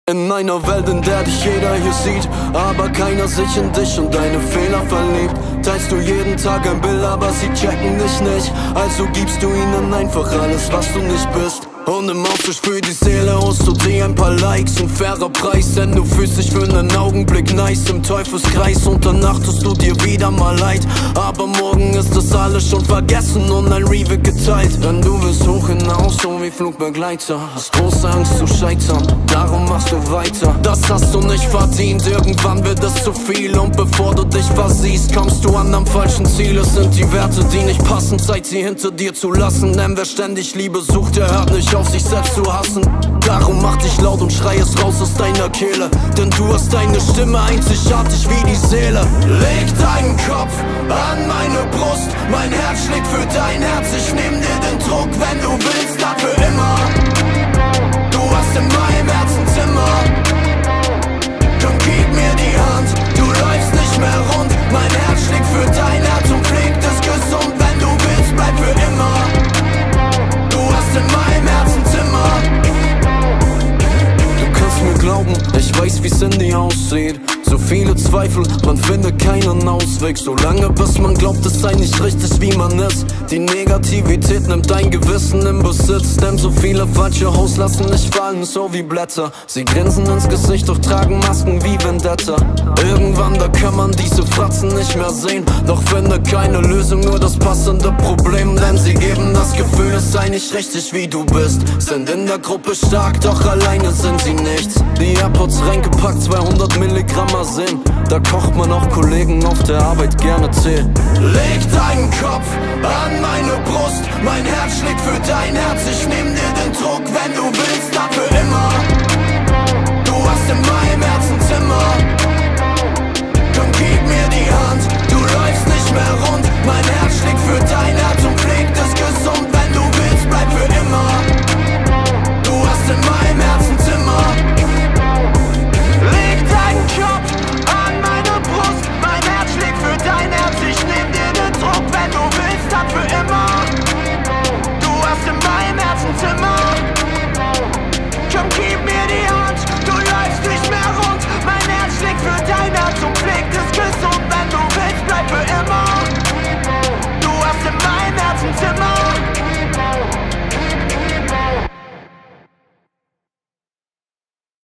In einer Welt, in der dich jeder hier sieht, aber keiner sich in dich und deine Fehler verliebt. Teilst du jeden Tag ein Bild, aber sie checken dich nicht. Also gibst du ihnen einfach alles, was du nicht bist. Und im Austausch für die Seele holst du dir ein paar Likes. Ein fairer Preis, denn du fühlst dich für einen Augenblick nice im Teufelskreis. Und danach tust du dir wieder mal leid. Aber morgen ist das alles schon vergessen und ein Review geteilt. Denn du willst hoch hinaus, so wie Flugbegleiter. Hast große Angst zu scheitern, darum machst du weiter. Das hast du nicht verdient, irgendwann wird es zu viel. Und bevor du dich versiehst, kommst du an am falschen Ziel. Es sind die Werte, die nicht passen, Zeit sie hinter dir zu lassen. Denn wer ständig Liebe sucht, der hört nicht auf, sich selbst zu hassen. Darum mach dich laut und schrei es raus aus deiner Kehle. Denn du hast deine Stimme einzigartig wie die Seele. Leg deinen Kopf an meine Brust, mein Herz schlägt für dein Herz. Ich nehm dir den Druck, wenn du willst, dafür immer. Du hast in meinem Herzen Zimmer. Komm, gib mir die Hand, du läufst nicht mehr rund. Mein Herz schlägt für dein Herz und pflegt es gesund. Wenn du willst, bleib für immer. Du hast in meinem Herzen Zimmer. Du kannst mir glauben, ich weiß wie's in dir aussieht. So viele Zweifel, man findet keinen Ausweg. Solange bis man glaubt, es sei nicht richtig wie man ist. Die Negativität nimmt dein Gewissen im Besitz. Denn so viele falsche Hosts lassen nicht fallen, so wie Blätter. Sie grinsen ins Gesicht, doch tragen Masken wie Vendetta. Irgendwann, da kann man diese Fratzen nicht mehr sehen. Doch finde keine Lösung, nur das passende Problem. Denn sie geben das Gefühl, es sei nicht richtig wie du bist. Sind in der Gruppe stark, doch alleine sind sie nichts. Die AirPods reingepackt, 200 Milligramm Sinn. Da kocht man auch Kollegen auf der Arbeit gerne Tee. Leg deinen Kopf an meine Brust, mein Herz schlägt für dein Herz. Ich nehm dir den Druck, wenn du willst, dafür immer. Du hast in meinem Herzen Zimmer.